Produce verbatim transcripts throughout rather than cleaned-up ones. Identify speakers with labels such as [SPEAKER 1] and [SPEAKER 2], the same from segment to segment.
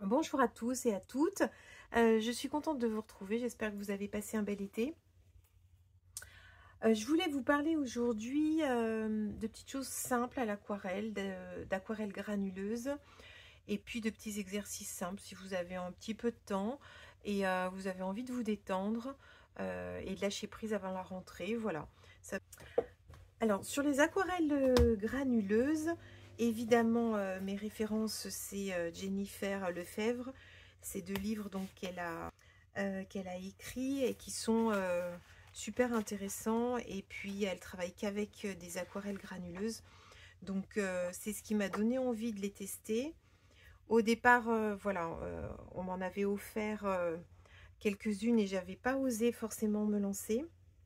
[SPEAKER 1] Bonjour à tous et à toutes, euh, je suis contente de vous retrouver, j'espère que vous avez passé un bel été. Euh, je voulais vous parler aujourd'hui euh, de petites choses simples à l'aquarelle, d'aquarelle granuleuse et puis de petits exercices simples si vous avez un petit peu de temps et euh, vous avez envie de vous détendre euh, et de lâcher prise avant la rentrée. Voilà. Ça... Alors sur les aquarelles granuleuses, évidemment euh, mes références c'est euh, Jennifer Lefebvre. Ces deux livres donc qu'elle a, euh, qu'elle a écrits et qui sont euh, super intéressants. Et puis elle travaille qu'avec des aquarelles granuleuses. Donc euh, c'est ce qui m'a donné envie de les tester. Au départ, euh, voilà, euh, on m'en avait offert euh, quelques-unes et j'avais pas osé forcément me lancer.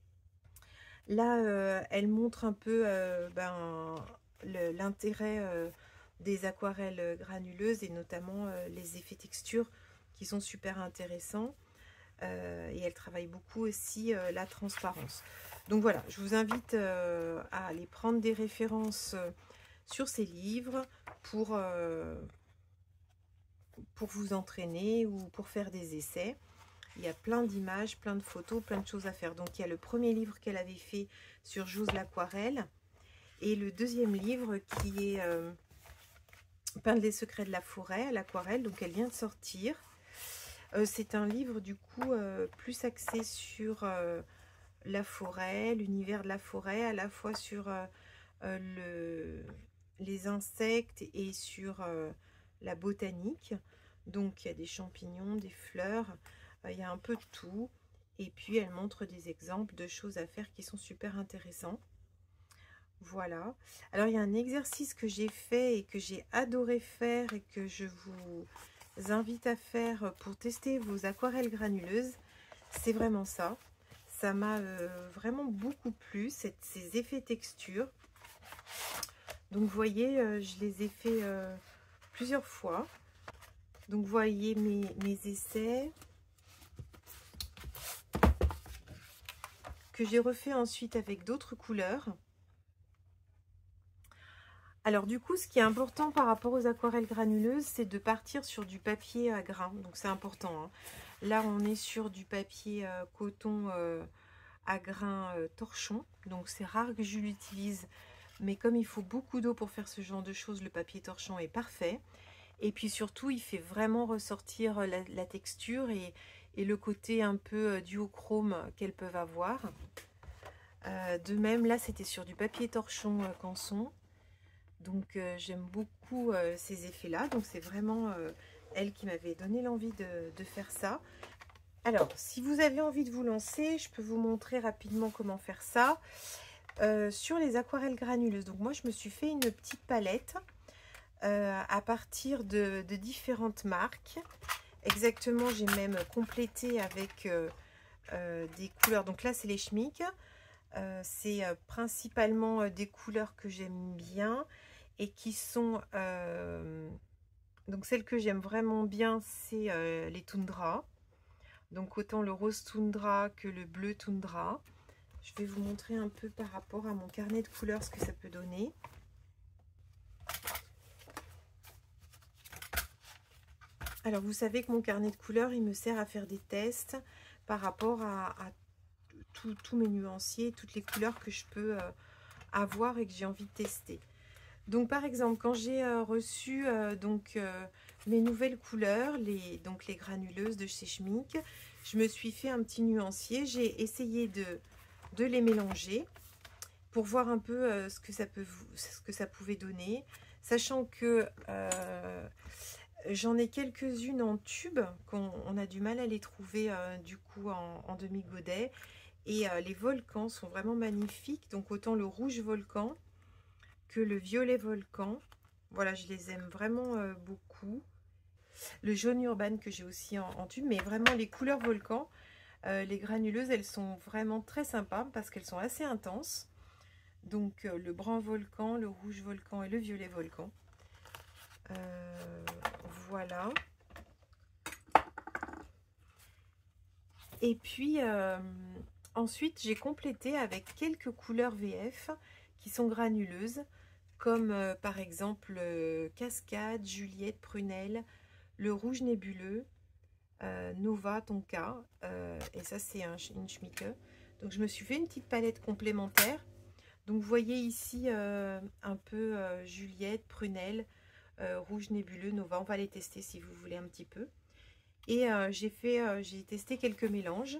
[SPEAKER 1] Là, euh, elle montre un peu euh, ben, l'intérêt euh, des aquarelles granuleuses et notamment euh, les effets texture qui sont super intéressants. Euh, et elle travaille beaucoup aussi euh, la transparence. Donc voilà, je vous invite euh, à aller prendre des références euh, sur ces livres pour, euh, pour vous entraîner ou pour faire des essais. Il y a plein d'images, plein de photos, plein de choses à faire. Donc il y a le premier livre qu'elle avait fait sur J'ose l'aquarelle et le deuxième livre qui est euh, Peindre les secrets de la forêt à l'aquarelle. Donc elle vient de sortir. Euh, c'est un livre du coup euh, plus axé sur euh, la forêt, l'univers de la forêt, à la fois sur euh, euh, le, les insectes et sur euh, la botanique. Donc il y a des champignons, des fleurs, euh, il y a un peu de tout. Et puis elle montre des exemples de choses à faire qui sont super intéressants. Voilà. Alors il y a un exercice que j'ai fait et que j'ai adoré faire et que je vous invite à faire pour tester vos aquarelles granuleuses. C'est vraiment ça. Ça m'a euh, vraiment beaucoup plu, cette, ces effets texture. Donc vous voyez, euh, je les ai fait euh, plusieurs fois. Donc vous voyez mes, mes essais que j'ai refait ensuite avec d'autres couleurs. Alors du coup, ce qui est important par rapport aux aquarelles granuleuses, c'est de partir sur du papier à grains. Donc c'est important, hein. Là, on est sur du papier euh, coton euh, à grains euh, torchon. Donc c'est rare que je l'utilise. Mais comme il faut beaucoup d'eau pour faire ce genre de choses, le papier torchon est parfait. Et puis surtout, il fait vraiment ressortir la, la texture et, et le côté un peu euh, duochrome qu'elles peuvent avoir. Euh, de même, là, c'était sur du papier torchon euh, Canson. Donc euh, j'aime beaucoup euh, ces effets-là. Donc c'est vraiment euh, elle qui m'avait donné l'envie de, de faire ça. Alors, si vous avez envie de vous lancer, je peux vous montrer rapidement comment faire ça. Euh, sur les aquarelles granuleuses. Donc moi, je me suis fait une petite palette euh, à partir de, de différentes marques. Exactement, j'ai même complété avec euh, euh, des couleurs. Donc là, c'est les Schmick. Euh, c'est euh, principalement euh, des couleurs que j'aime bien et qui sont euh, donc celles que j'aime vraiment bien, c'est euh, les Toundra. Donc autant le rose Toundra que le bleu Toundra. Je vais vous montrer un peu par rapport à mon carnet de couleurs ce que ça peut donner. Alors vous savez que mon carnet de couleurs, il me sert à faire des tests par rapport à, à tous mes nuanciers, toutes les couleurs que je peux euh, avoir et que j'ai envie de tester. Donc par exemple, quand j'ai euh, reçu euh, donc euh, mes nouvelles couleurs, les, donc les granuleuses de chez Schmick, je me suis fait un petit nuancier. J'ai essayé de, de les mélanger pour voir un peu euh, ce, que ça peut, ce que ça pouvait donner, sachant que euh, j'en ai quelques-unes en tube, qu'on on a du mal à les trouver euh, du coup en, en demi-godet. Et euh, les volcans sont vraiment magnifiques, donc autant le rouge volcan que le violet volcan. Voilà, je les aime vraiment euh, beaucoup. Le jaune urbain que j'ai aussi en, en tube, mais vraiment les couleurs volcan, euh, les granuleuses, elles sont vraiment très sympas parce qu'elles sont assez intenses. Donc euh, le brun volcan, le rouge volcan et le violet volcan. Euh, voilà. Et puis euh, ensuite, j'ai complété avec quelques couleurs V F qui sont granuleuses, comme euh, par exemple euh, Cascade, Juliette, Prunelle, le rouge nébuleux, euh, Nova Tonka, euh, et ça c'est un, une Schmincke. Donc je me suis fait une petite palette complémentaire. Donc vous voyez ici euh, un peu euh, Juliette, Prunelle, euh, rouge nébuleux, Nova. On va les tester si vous voulez un petit peu. Et euh, j'ai fait, euh, j'ai testé quelques mélanges.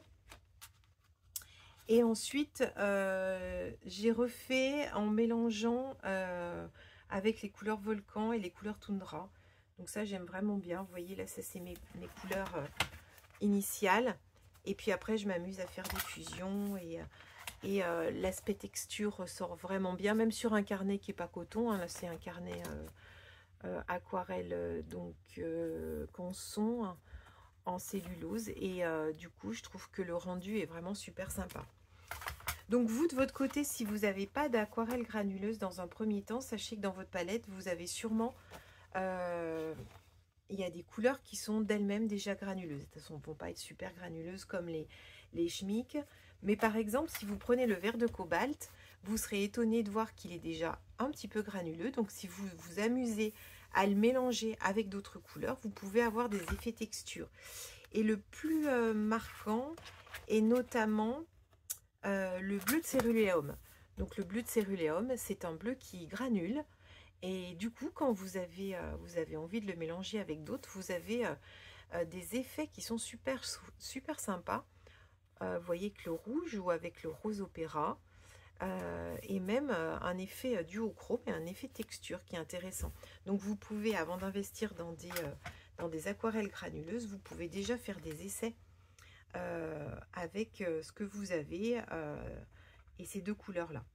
[SPEAKER 1] Et ensuite, euh, j'ai refait en mélangeant euh, avec les couleurs volcan et les couleurs toundra. Donc ça, j'aime vraiment bien. Vous voyez, là, ça, c'est mes, mes couleurs euh, initiales. Et puis après, je m'amuse à faire des fusions. Et, et euh, l'aspect texture ressort vraiment bien, même sur un carnet qui n'est pas coton. Hein, là, c'est un carnet euh, euh, aquarelle, euh, donc euh, canson, hein, en cellulose. Et euh, du coup, je trouve que le rendu est vraiment super sympa. Donc vous, de votre côté, si vous n'avez pas d'aquarelle granuleuse dans un premier temps, sachez que dans votre palette, vous avez sûrement... Euh, il y a des couleurs qui sont d'elles-mêmes déjà granuleuses. De toute façon, elles ne vont pas être super granuleuses comme les, les Schmincke. Mais par exemple, si vous prenez le vert de cobalt, vous serez étonné de voir qu'il est déjà un petit peu granuleux. Donc si vous vous amusez à le mélanger avec d'autres couleurs, vous pouvez avoir des effets texture. Et le plus euh, marquant est notamment... Euh, le bleu de céruléum. Donc le bleu de céruléum, c'est un bleu qui granule. Et du coup, quand vous avez, euh, vous avez envie de le mélanger avec d'autres, vous avez euh, euh, des effets qui sont super, super sympas. Euh, vous voyez que le rouge ou avec le rose opéra. Euh, et même euh, un effet euh, duochrome et un effet texture qui est intéressant. Donc vous pouvez, avant d'investir dans des, euh, dans des aquarelles granuleuses, vous pouvez déjà faire des essais Euh, avec euh, ce que vous avez euh, et ces deux couleurs là,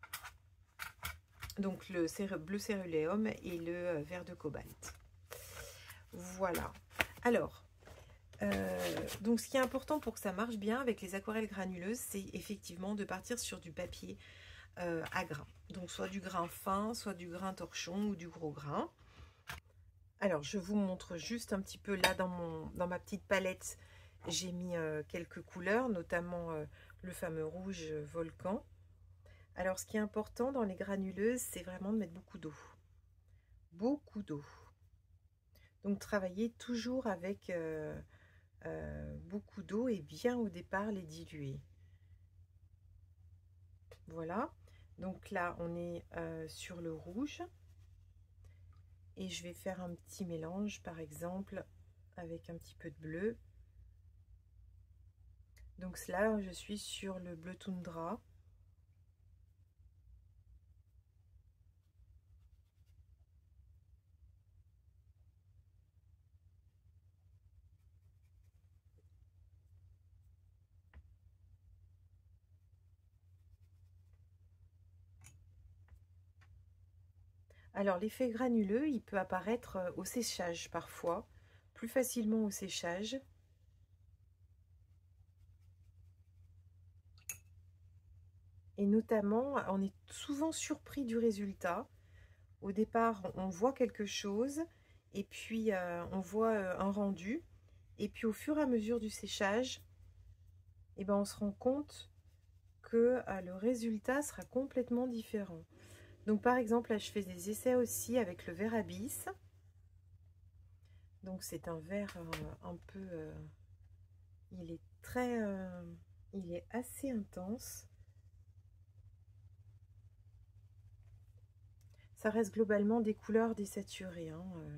[SPEAKER 1] donc le bleu céruléum et le euh, vert de cobalt. Voilà, alors euh, donc ce qui est important pour que ça marche bien avec les aquarelles granuleuses, c'est effectivement de partir sur du papier euh, à grains, donc soit du grain fin, soit du grain torchon ou du gros grain. Alors je vous montre juste un petit peu là dans, mon, dans ma petite palette. J'ai mis euh, quelques couleurs, notamment euh, le fameux rouge euh, volcan. Alors, ce qui est important dans les granuleuses, c'est vraiment de mettre beaucoup d'eau. Beaucoup d'eau. Donc, travaillez toujours avec euh, euh, beaucoup d'eau et bien au départ les diluer. Voilà. Donc là, on est euh, sur le rouge. Et je vais faire un petit mélange, par exemple, avec un petit peu de bleu. Donc là, je suis sur le bleu toundra. Alors l'effet granuleux, il peut apparaître au séchage parfois, plus facilement au séchage. Et notamment, on est souvent surpris du résultat. Au départ, on voit quelque chose, et puis euh, on voit euh, un rendu. Et puis au fur et à mesure du séchage, eh ben, on se rend compte que euh, le résultat sera complètement différent. Donc par exemple, là je fais des essais aussi avec le vert Abyss. Donc c'est un vert euh, un peu... Euh, il est très... Euh, il est assez intense. Ça reste globalement des couleurs désaturées. Hein, euh.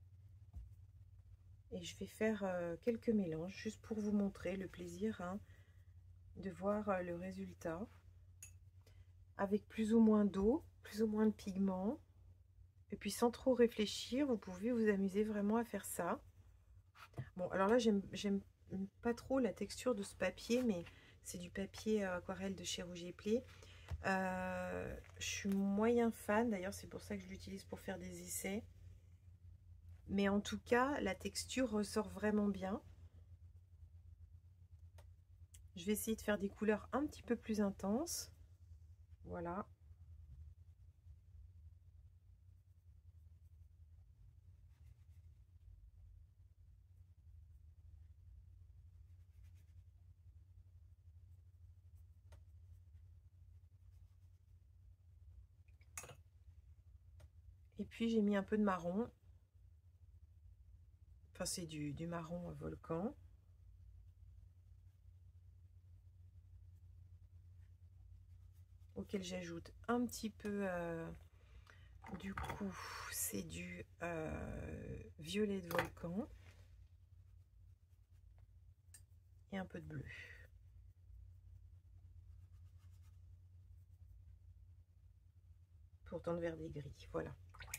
[SPEAKER 1] Et je vais faire euh, quelques mélanges juste pour vous montrer le plaisir hein, de voir euh, le résultat. Avec plus ou moins d'eau, plus ou moins de pigments. Et puis sans trop réfléchir, vous pouvez vous amuser vraiment à faire ça. Bon, alors là, j'aime pas trop la texture de ce papier, mais c'est du papier aquarelle de chez Rouge et Play. Euh, je suis moyen fan, d'ailleurs c'est pour ça que je l'utilise pour faire des essais. Mais en tout cas, la texture ressort vraiment bien. Je vais essayer de faire des couleurs un petit peu plus intenses. Voilà. Et puis j'ai mis un peu de marron. Enfin, c'est du, du marron volcan. Auquel j'ajoute un petit peu, euh, du coup, c'est du euh, violet de volcan. Et un peu de bleu. Pour tendre vers des gris, voilà.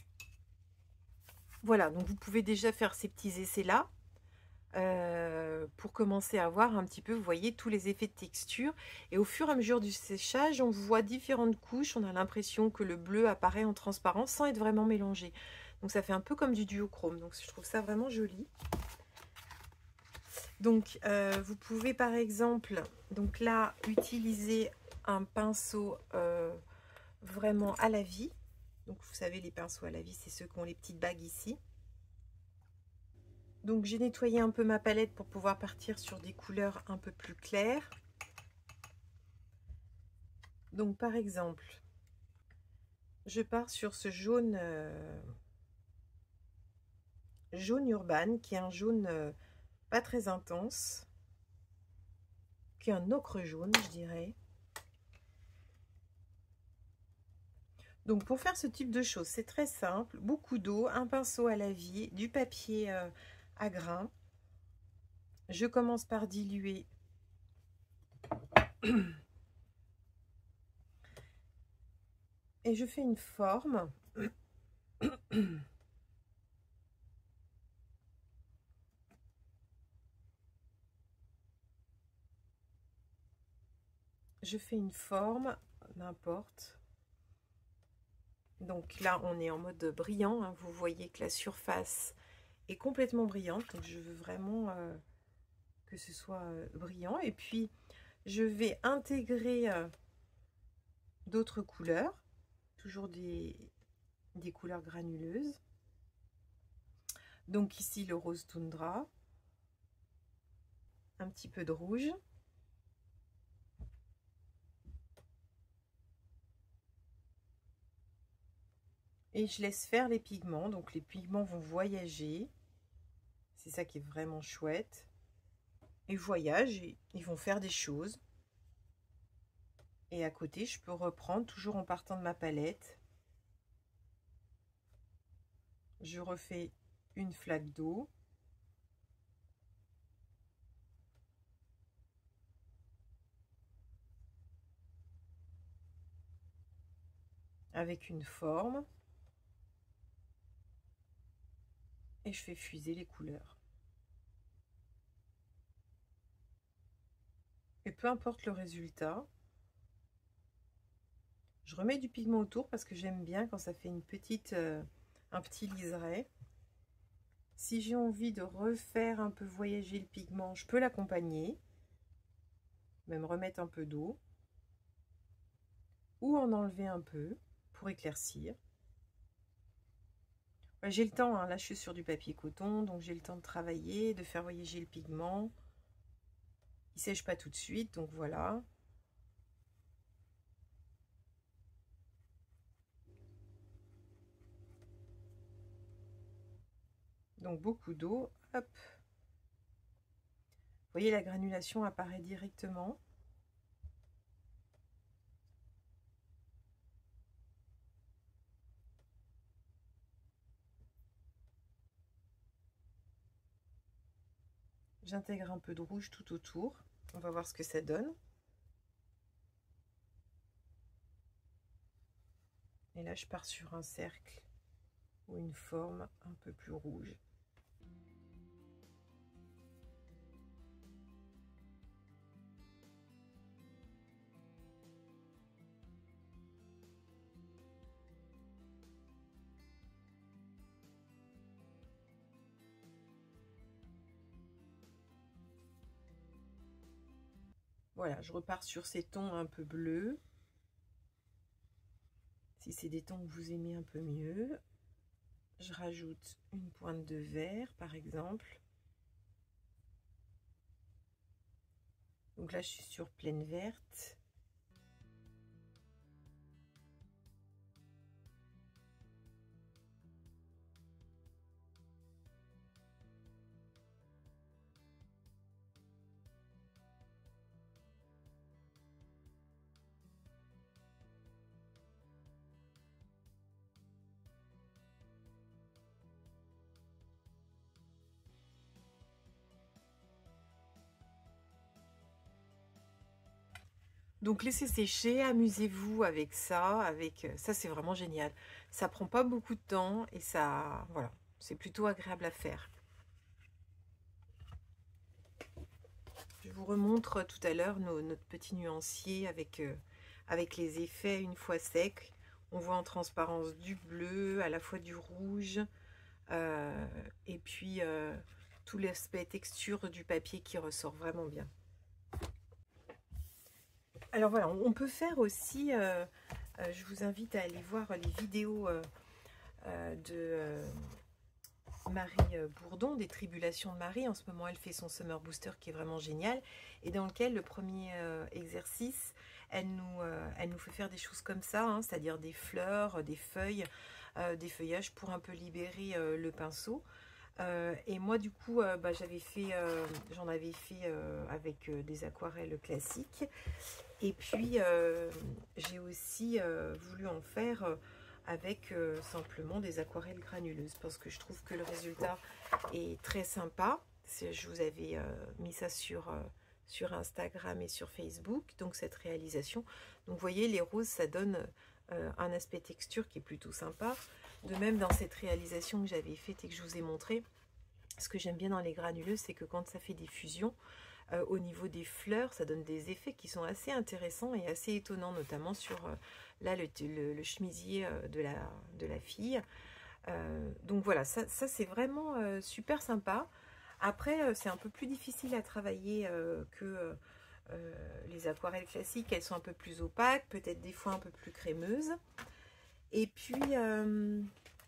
[SPEAKER 1] Voilà, donc vous pouvez déjà faire ces petits essais-là. Euh, pour commencer à voir un petit peu, vous voyez, tous les effets de texture. Et au fur et à mesure du séchage, on voit différentes couches. On a l'impression que le bleu apparaît en transparence sans être vraiment mélangé. Donc ça fait un peu comme du duochrome. Donc je trouve ça vraiment joli. Donc euh, vous pouvez par exemple, donc là, utiliser un pinceau euh, vraiment à la vie. Donc vous savez, les pinceaux à la vie, c'est ceux qui ont les petites bagues ici. Donc j'ai nettoyé un peu ma palette pour pouvoir partir sur des couleurs un peu plus claires. Donc par exemple, je pars sur ce jaune euh, jaune urbain, qui est un jaune euh, pas très intense, qui est un ocre jaune, je dirais. Donc pour faire ce type de choses, c'est très simple, beaucoup d'eau, un pinceau à la vie, du papier euh, à grains. Je commence par diluer et je fais une forme. Je fais une forme, n'importe. Donc là, on est en mode brillant, hein. Vous voyez que la surface est complètement brillante. Donc je veux vraiment euh, que ce soit euh, brillant. Et puis, je vais intégrer euh, d'autres couleurs. Toujours des, des couleurs granuleuses. Donc ici, le rose toundra. Un petit peu de rouge. Et je laisse faire les pigments. Donc les pigments vont voyager. C'est ça qui est vraiment chouette. Ils voyagent et ils vont faire des choses. Et à côté, je peux reprendre, toujours en partant de ma palette. Je refais une flaque d'eau. Avec une forme. Et je fais fuser les couleurs. Et peu importe le résultat, je remets du pigment autour parce que j'aime bien quand ça fait une petite, euh, un petit liseré. Si j'ai envie de refaire un peu voyager le pigment, je peux l'accompagner. Même remettre un peu d'eau. Ou en enlever un peu pour éclaircir. Ouais, j'ai le temps, hein. Là je suis sur du papier coton, donc j'ai le temps de travailler, de faire voyager le pigment. Il sèche pas tout de suite, donc voilà. Donc beaucoup d'eau, hop. Vous voyez, la granulation apparaît directement. J'intègre un peu de rouge tout autour. On va voir ce que ça donne. Et là, je pars sur un cercle ou une forme un peu plus rouge. Voilà, je repars sur ces tons un peu bleus. Si c'est des tons que vous aimez un peu mieux, je rajoute une pointe de vert, par exemple. Donc là, je suis sur plaine verte. Donc laissez sécher, amusez-vous avec ça, avec ça c'est vraiment génial. Ça prend pas beaucoup de temps et ça, voilà, c'est plutôt agréable à faire. Je vous remontre tout à l'heure notre petit nuancier avec, euh, avec les effets une fois sec. On voit en transparence du bleu, à la fois du rouge, euh, et puis euh, tout l'aspect texture du papier qui ressort vraiment bien. Alors voilà, on peut faire aussi, euh, euh, je vous invite à aller voir les vidéos euh, euh, de euh, Marie Bourdon, des Tribulations de Marie. En ce moment, elle fait son Summer Booster qui est vraiment génial et dans lequel le premier euh, exercice, elle nous, euh, elle nous fait faire des choses comme ça, hein, c'est-à-dire des fleurs, des feuilles, euh, des feuillages pour un peu libérer euh, le pinceau. Euh, et moi du coup euh, bah, j'avais fait euh, j'en avais fait euh, avec euh, des aquarelles classiques et puis euh, j'ai aussi euh, voulu en faire euh, avec euh, simplement des aquarelles granuleuses parce que je trouve que le résultat est très sympa. Je vous avais euh, mis ça sur euh, sur Instagram et sur Facebook, donc cette réalisation. Donc vous voyez, les roses, ça donne euh, un aspect texture qui est plutôt sympa. De même, dans cette réalisation que j'avais faite et que je vous ai montré, ce que j'aime bien dans les granuleux, c'est que quand ça fait des fusions, euh, au niveau des fleurs, ça donne des effets qui sont assez intéressants et assez étonnants, notamment sur euh, là le, le, le chemisier euh, de, la, de la fille. Euh, donc voilà, ça, ça c'est vraiment euh, super sympa. Après, euh, c'est un peu plus difficile à travailler euh, que euh, les aquarelles classiques. Elles sont un peu plus opaques, peut-être des fois un peu plus crémeuses. Et puis, euh,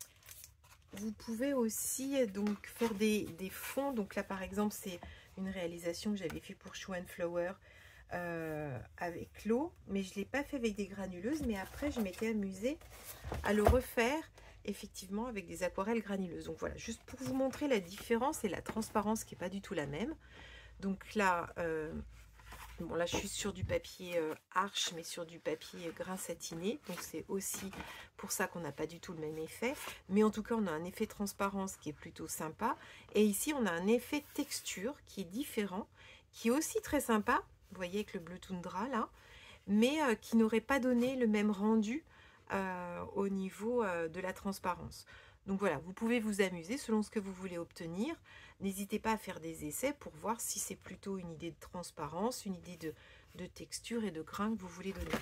[SPEAKER 1] vous pouvez aussi donc faire des, des fonds. Donc là, par exemple, c'est une réalisation que j'avais fait pour Shoe and Flower euh, avec l'eau. Mais je ne l'ai pas fait avec des granuleuses. Mais après, je m'étais amusée à le refaire effectivement avec des aquarelles granuleuses. Donc voilà, juste pour vous montrer la différence et la transparence qui n'est pas du tout la même. Donc là, euh, bon là je suis sur du papier euh, arche, mais sur du papier grain satiné. Donc c'est aussi pour ça qu'on n'a pas du tout le même effet. Mais en tout cas, on a un effet transparence qui est plutôt sympa. Et ici, on a un effet texture qui est différent, qui est aussi très sympa. Vous voyez avec le bleu toundra là, mais euh, qui n'aurait pas donné le même rendu Euh, au niveau euh, de la transparence. Donc voilà, vous pouvez vous amuser selon ce que vous voulez obtenir. N'hésitez pas à faire des essais pour voir si c'est plutôt une idée de transparence, une idée de, de texture et de grain que vous voulez donner.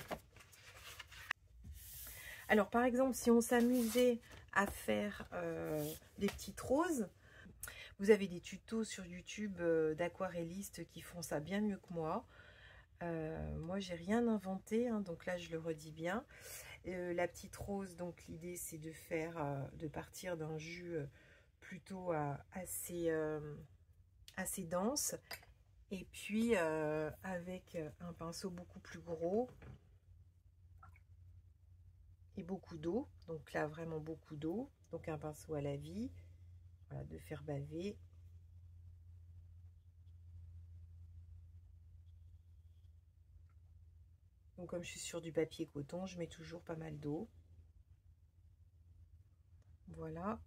[SPEAKER 1] Alors par exemple, si on s'amusait à faire euh, des petites roses, vous avez des tutos sur YouTube euh, d'aquarellistes qui font ça bien mieux que moi. Euh, moi, j'ai rien inventé, hein, donc là, je le redis bien. Euh, la petite rose, donc l'idée c'est de faire, euh, de partir d'un jus euh, plutôt euh, assez, euh, assez dense, et puis euh, avec un pinceau beaucoup plus gros et beaucoup d'eau. Donc là vraiment beaucoup d'eau, donc un pinceau à la vie, voilà, de faire baver. Donc comme je suis sur du papier coton, je mets toujours pas mal d'eau. Voilà.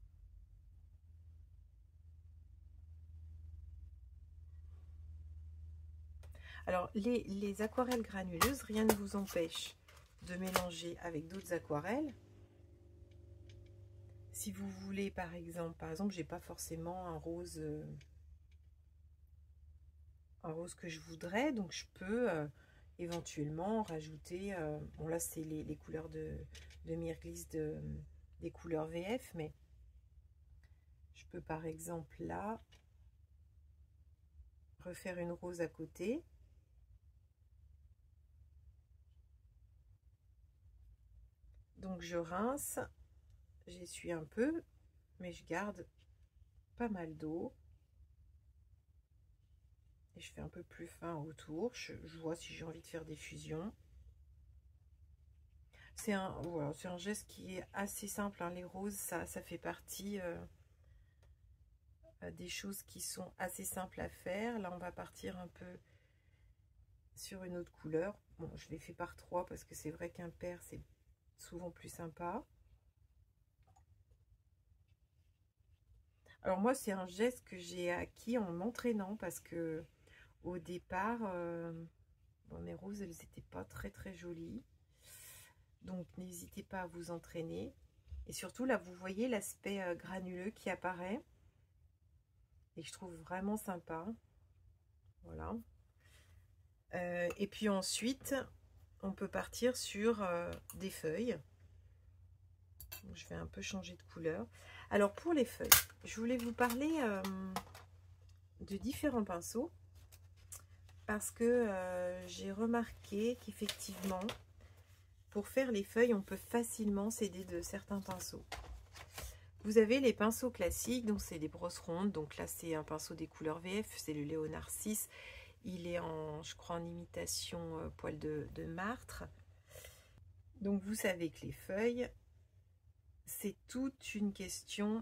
[SPEAKER 1] Alors, les, les aquarelles granuleuses, rien ne vous empêche de mélanger avec d'autres aquarelles. Si vous voulez, par exemple, par exemple, j'ai pas forcément un rose, euh, un rose que je voudrais, donc je peux euh, éventuellement rajouter. Euh, bon là, c'est les, les couleurs de, de Myrglis de, des couleurs V F, mais je peux par exemple là refaire une rose à côté. Donc je rince, j'essuie un peu, mais je garde pas mal d'eau. Et je fais un peu plus fin autour. Je, je vois si j'ai envie de faire des fusions. C'est un, voilà, c'est un geste qui est assez simple, hein. Les roses, ça, ça fait partie euh, des choses qui sont assez simples à faire. Là, on va partir un peu sur une autre couleur. Bon, je l'ai fait par trois parce que c'est vrai qu'un pair, c'est souvent plus sympa. Alors moi, c'est un geste que j'ai acquis en m'entraînant parce que au départ, euh, Bon, mes roses, elles n'étaient pas très très jolies. Donc, n'hésitez pas à vous entraîner. Et surtout, là, vous voyez l'aspect euh, granuleux qui apparaît. Et je trouve vraiment sympa. Voilà. Euh, et puis ensuite, on peut partir sur euh, des feuilles. Je vais un peu changer de couleur. Alors, pour les feuilles, je voulais vous parler euh, de différents pinceaux. Parce que euh, j'ai remarqué qu'effectivement, pour faire les feuilles, on peut facilement s'aider de certains pinceaux. Vous avez les pinceaux classiques, donc c'est des brosses rondes. Donc là, c'est un pinceau des couleurs V F, c'est le Léonard six. Il est en, je crois, en imitation euh, poil de, de martre. Donc vous savez que les feuilles, c'est toute une question.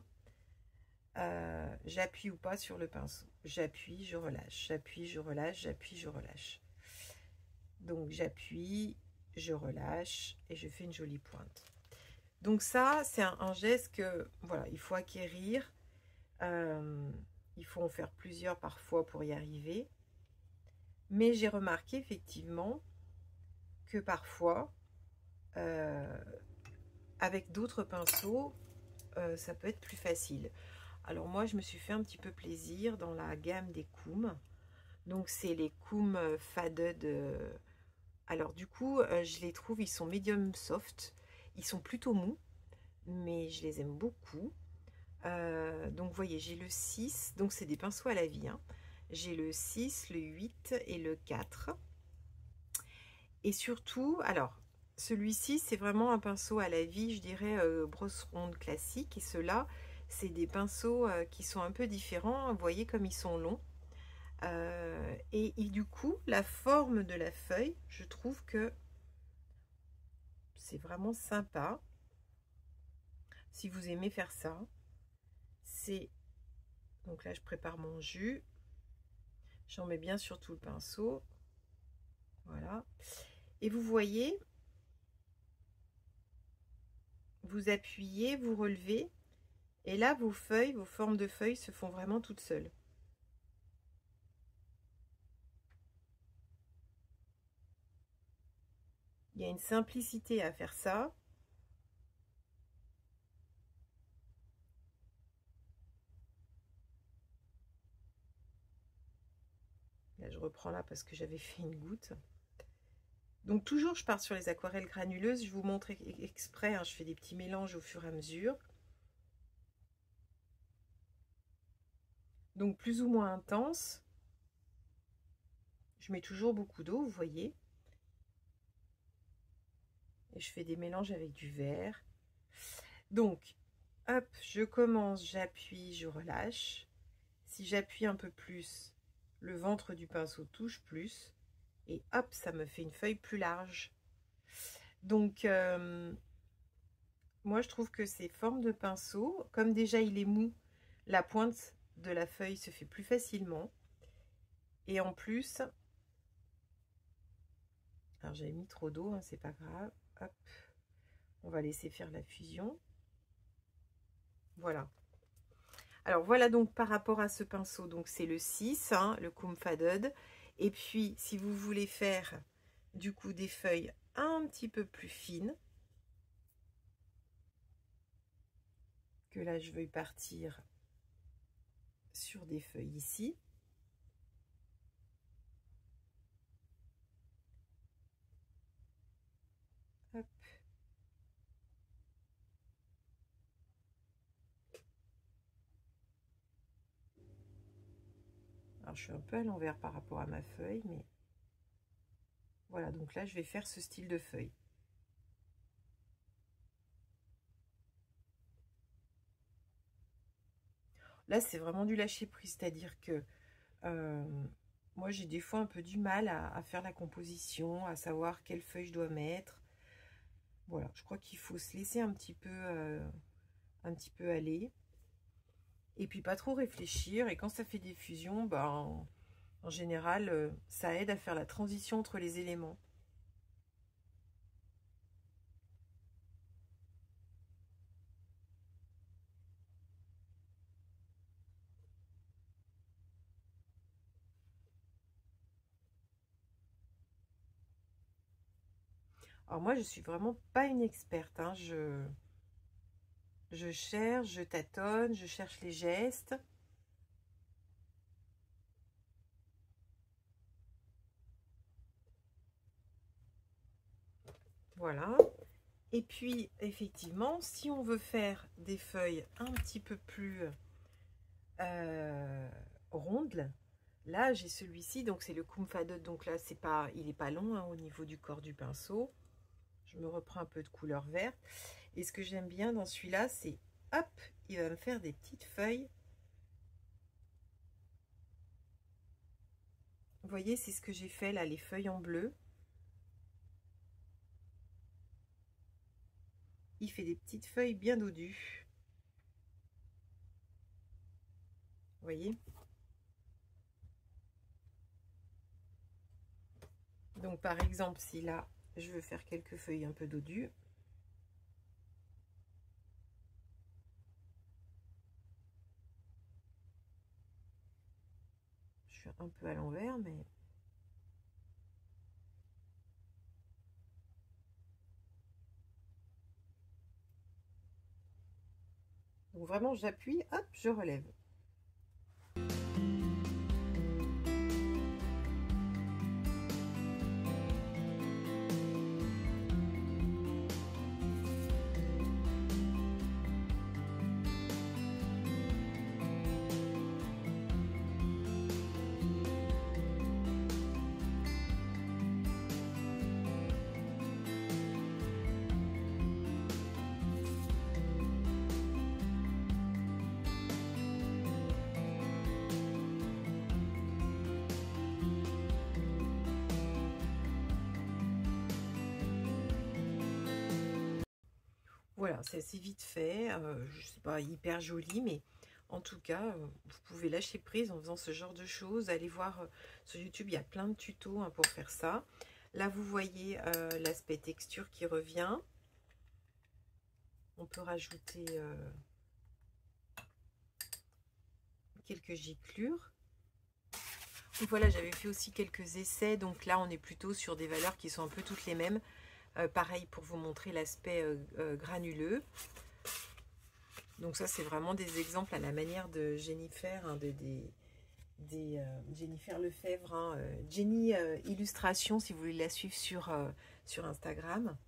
[SPEAKER 1] Euh, j'appuie ou pas sur le pinceau. J'appuie, je relâche. J'appuie, je relâche. J'appuie, je relâche. Donc j'appuie, je relâche et je fais une jolie pointe. Donc ça, c'est un, un geste que, voilà, il faut acquérir. Euh, il faut en faire plusieurs parfois pour y arriver. Mais j'ai remarqué effectivement que parfois, euh, avec d'autres pinceaux, euh, ça peut être plus facile. Alors moi, je me suis fait un petit peu plaisir dans la gamme des Koum. Donc c'est les Koum Faded. Euh, alors du coup, euh, je les trouve, ils sont medium soft. Ils sont plutôt mous, mais je les aime beaucoup. Euh, donc vous voyez, j'ai le six, donc c'est des pinceaux à la vie. Hein. J'ai le six, le huit et le quatre. Et surtout, alors, celui-ci, c'est vraiment un pinceau à la vie, je dirais, euh, brosse ronde classique. Et ceux-là, c'est des pinceaux euh, qui sont un peu différents. Vous voyez comme ils sont longs. Euh, et, et du coup, la forme de la feuille, je trouve que c'est vraiment sympa. Si vous aimez faire ça, c'est... Donc là, je prépare mon jus. J'en mets bien sur tout le pinceau. Voilà. Et vous voyez, vous appuyez, vous relevez. Et là, vos feuilles, vos formes de feuilles se font vraiment toutes seules. Il y a une simplicité à faire ça. Là, je reprends là parce que j'avais fait une goutte. Donc, toujours, je pars sur les aquarelles granuleuses. Je vous montre exprès, hein, je fais des petits mélanges au fur et à mesure. Donc, plus ou moins intense. Je mets toujours beaucoup d'eau, vous voyez. Et je fais des mélanges avec du vert. Donc, hop, je commence, j'appuie, je relâche. Si j'appuie un peu plus, le ventre du pinceau touche plus. Et hop, ça me fait une feuille plus large. Donc, euh, moi, je trouve que ces formes de pinceau, comme déjà il est mou, la pointe de la feuille se fait plus facilement. Et en plus, alors j'avais mis trop d'eau, hein, c'est pas grave. Hop, on va laisser faire la fusion. Voilà. Alors voilà donc par rapport à ce pinceau, donc c'est le six, hein, le Koum Faded. Et puis si vous voulez faire du coup des feuilles un petit peu plus fines, que là je vais partir sur des feuilles ici. Hop. Alors je suis un peu à l'envers par rapport à ma feuille, mais voilà, donc là je vais faire ce style de feuille. Là c'est vraiment du lâcher prise, c'est-à-dire que euh, moi j'ai des fois un peu du mal à, à faire la composition, à savoir quelle feuille je dois mettre. Voilà, je crois qu'il faut se laisser un petit peu, euh, un petit peu aller. Et puis pas trop réfléchir. Et quand ça fait des fusions, ben, en, en général, euh, ça aide à faire la transition entre les éléments. Alors moi, je suis vraiment pas une experte, hein. Je, je cherche, je tâtonne, je cherche les gestes. Voilà. Et puis, effectivement, si on veut faire des feuilles un petit peu plus euh, rondes, là, j'ai celui-ci, donc c'est le Kumfadot. Donc là, c'est pas, il n'est pas long hein, au niveau du corps du pinceau. Je me reprends un peu de couleur verte. Et ce que j'aime bien dans celui-là, c'est, hop, il va me faire des petites feuilles. Vous voyez, c'est ce que j'ai fait là, les feuilles en bleu. Il fait des petites feuilles bien dodues. Vous voyez? Donc par exemple, si là, je veux faire quelques feuilles un peu dodues. Je suis un peu à l'envers, mais... Donc vraiment, j'appuie, hop, je relève. Voilà, c'est assez vite fait, euh, je sais pas, hyper joli, mais en tout cas, euh, vous pouvez lâcher prise en faisant ce genre de choses. Allez voir euh, sur YouTube, il y a plein de tutos hein, pour faire ça. Là, vous voyez euh, l'aspect texture qui revient. On peut rajouter euh, quelques giclures. Donc voilà, j'avais fait aussi quelques essais, donc là, on est plutôt sur des valeurs qui sont un peu toutes les mêmes. Euh, pareil pour vous montrer l'aspect euh, euh, granuleux. Donc ça c'est vraiment des exemples à la manière de Jennifer, hein, de, des, des, euh, Jennifer Lefebvre, hein, euh, Jenny euh, Illustration si vous voulez la suivre sur, euh, sur Instagram.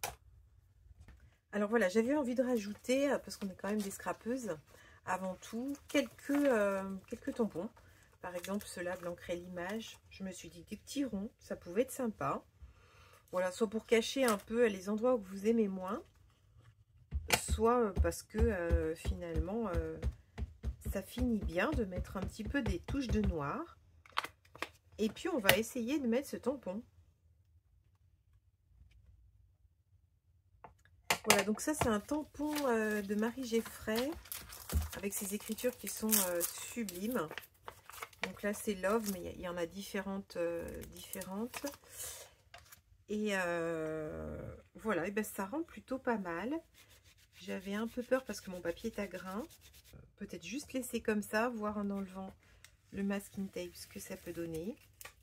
[SPEAKER 1] Alors voilà, j'avais envie de rajouter, euh, parce qu'on est quand même des scrapeuses, avant tout, quelques, euh, quelques tampons. Par exemple ceux-là de l'encre et l'image. Je me suis dit des petits ronds, ça pouvait être sympa. Voilà, soit pour cacher un peu les endroits où vous aimez moins, soit parce que euh, finalement, euh, ça finit bien de mettre un petit peu des touches de noir. Et puis, on va essayer de mettre ce tampon. Voilà, donc ça, c'est un tampon euh, de Marie Geffray, avec ses écritures qui sont euh, sublimes. Donc là, c'est Love, mais il y, y en a différentes. Euh, différentes. Et euh, voilà, et ben ça rend plutôt pas mal. J'avais un peu peur parce que mon papier est à grains. Peut-être juste laisser comme ça, voir en enlevant le masking tape ce que ça peut donner.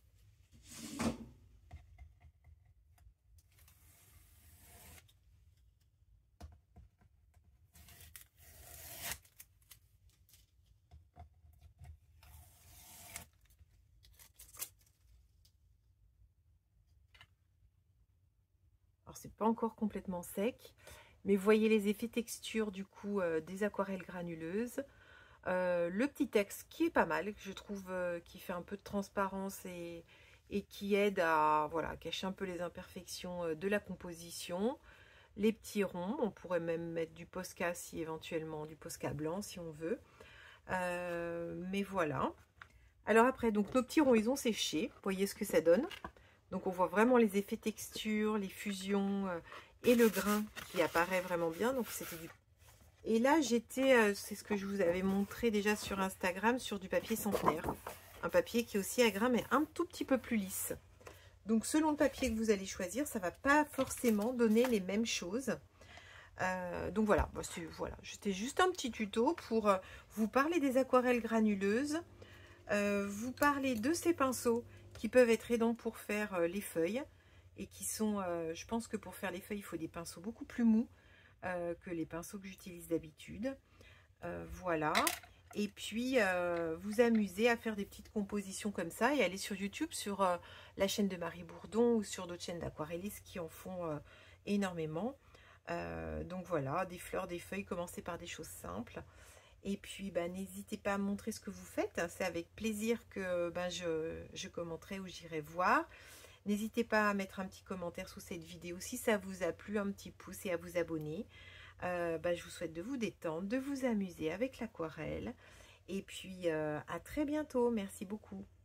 [SPEAKER 1] Alors c'est pas encore complètement sec, mais vous voyez les effets texture du coup euh, des aquarelles granuleuses. Euh, le petit texte qui est pas mal, que je trouve euh, qui fait un peu de transparence et, et qui aide à voilà, cacher un peu les imperfections euh, de la composition. Les petits ronds, on pourrait même mettre du Posca si éventuellement, du Posca blanc si on veut. Euh, mais voilà. Alors après, donc nos petits ronds, ils ont séché. Vous voyez ce que ça donne. Donc on voit vraiment les effets texture, les fusions euh, et le grain qui apparaît vraiment bien. Donc c'était du... Et là j'étais, euh, c'est ce que je vous avais montré déjà sur Instagram, sur du papier centenaire. Un papier qui est aussi à grain mais un tout petit peu plus lisse. Donc selon le papier que vous allez choisir, ça ne va pas forcément donner les mêmes choses. Euh, donc voilà, bah, voilà. C'était juste un petit tuto pour euh, vous parler des aquarelles granuleuses, euh, vous parler de ces pinceaux qui peuvent être aidants pour faire euh, les feuilles, et qui sont, euh, je pense que pour faire les feuilles, il faut des pinceaux beaucoup plus mous euh, que les pinceaux que j'utilise d'habitude. Euh, voilà. Et puis, euh, vous amuser à faire des petites compositions comme ça et aller sur YouTube, sur euh, la chaîne de Marie Bourdon ou sur d'autres chaînes d'aquarellistes qui en font euh, énormément. Euh, donc voilà, des fleurs, des feuilles, commencez par des choses simples. Et puis, bah, n'hésitez pas à me montrer ce que vous faites. C'est avec plaisir que bah, je, je commenterai ou j'irai voir. N'hésitez pas à mettre un petit commentaire sous cette vidéo si ça vous a plu, un petit pouce et à vous abonner. Euh, bah, je vous souhaite de vous détendre, de vous amuser avec l'aquarelle. Et puis, euh, à très bientôt. Merci beaucoup.